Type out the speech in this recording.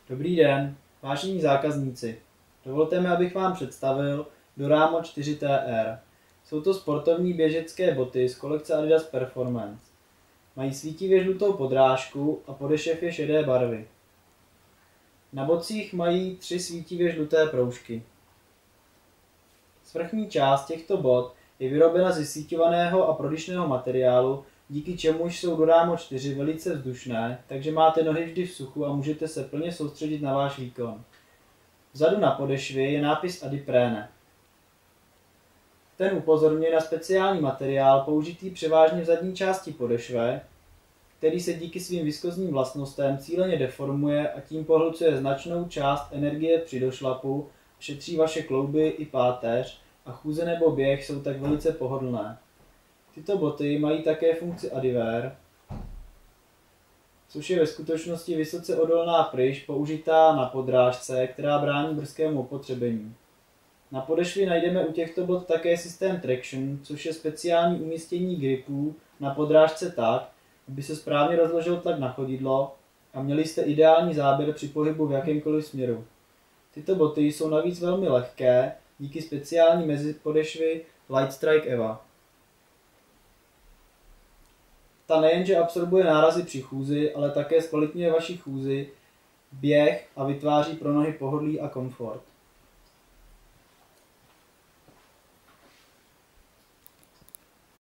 Dobrý den, vážení zákazníci. Dovolte mi, abych vám představil Doramo 4TR. Jsou to sportovní běžecké boty z kolekce Adidas Performance. Mají svítivě žlutou podrážku a podešev je šedé barvy. Na bocích mají 3 svítivě žluté proužky. Svrchní část těchto bot je vyrobena ze síťovaného a prodyšného materiálu, díky čemuž jsou Doramo 4 velice vzdušné, takže máte nohy vždy v suchu a můžete se plně soustředit na váš výkon. Vzadu na podešvě je nápis Adiprene. Ten upozorňuje na speciální materiál použitý převážně v zadní části podešve, který se díky svým viskozním vlastnostem cíleně deformuje a tím pohlcuje značnou část energie při došlapu, šetří vaše klouby i páteř a chůze nebo běh jsou tak velice pohodlné. Tyto boty mají také funkci Adiwear, což je ve skutečnosti vysoce odolná pryš použitá na podrážce, která brání brzkému opotřebení. Na podešvě najdeme u těchto bot také systém Traction, což je speciální umístění gripů na podrážce tak, aby se správně rozložil tlak na chodidlo a měli jste ideální záběr při pohybu v jakémkoliv směru. Tyto boty jsou navíc velmi lehké díky speciální mezipodešvy Lightstrike EVA. Ta nejenže absorbuje nárazy při chůzi, ale také zkvalitňuje vaši chůzi, běh a vytváří pro nohy pohodlí a komfort.